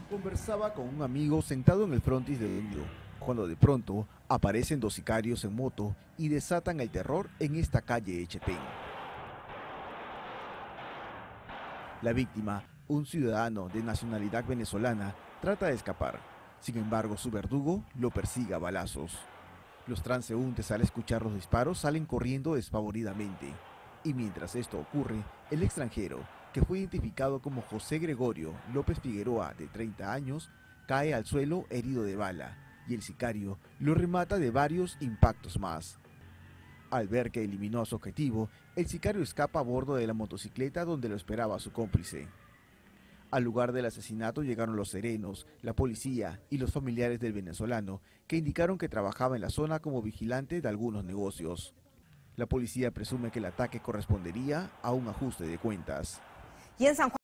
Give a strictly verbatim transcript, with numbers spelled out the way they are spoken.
Conversaba con un amigo sentado en el frontis de Unido, cuando de pronto aparecen dos sicarios en moto y desatan el terror en esta calle de Chepén. La víctima, un ciudadano de nacionalidad venezolana, trata de escapar. Sin embargo, su verdugo lo persigue a balazos. Los transeúntes, al escuchar los disparos, salen corriendo despavoridamente. Y mientras esto ocurre, el extranjero, que fue identificado como José Gregorio López Figueroa, de treinta años, cae al suelo herido de bala, y el sicario lo remata de varios impactos más. Al ver que eliminó a su objetivo, el sicario escapa a bordo de la motocicleta donde lo esperaba su cómplice. Al lugar del asesinato llegaron los serenos, la policía y los familiares del venezolano, que indicaron que trabajaba en la zona como vigilante de algunos negocios. La policía presume que el ataque correspondería a un ajuste de cuentas. Y en San Juan